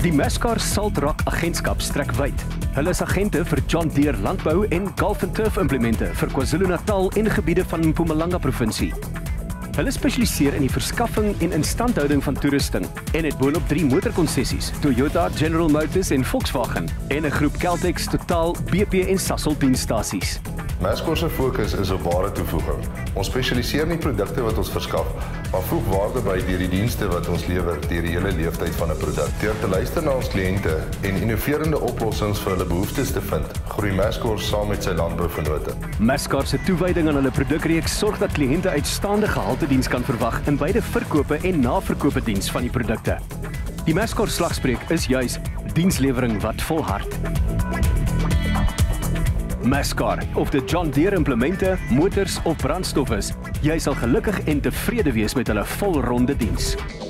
Die Mascar Saltrak agentskap strek wyd. Hulle is agente vir John Deere landbou en Golf and Turf implemente vir KwaZulu-Natal en gebiede van Mpumalanga provinsie. Hulle spesialiseer in die verskaffing en instandhouding van toerusting en het boonop 3 motorkonsessies: Toyota, General Motors en Volkswagen en 'n groep Caltex, Total, BP en Sasol dienstasies. Mascar se fokus is op ware toevoeging. Ons spesialiseer nie produkte wat ons verskaf, maar voeg waarde by deur die dienste wat ons lewer deur die hele lewensduur van 'n produk. Deur te luister na ons kliënte en innoverende oplossings vir hulle behoeftes te vind, groei Mascar saam met sy landbouvennote. Mascar se toewyding aan hulle produkreeks sorg dat kliënte uitstaande gehaltediens kan verwag in beide verkope en naverkope diens van die produkte. Die Mascar slagspreuk is juis dienslewering wat volhard. Mascar, of dit John Deere implemente, motors of brandstof is, jy sal gelukkig en tevrede wees met hulle volronde diens.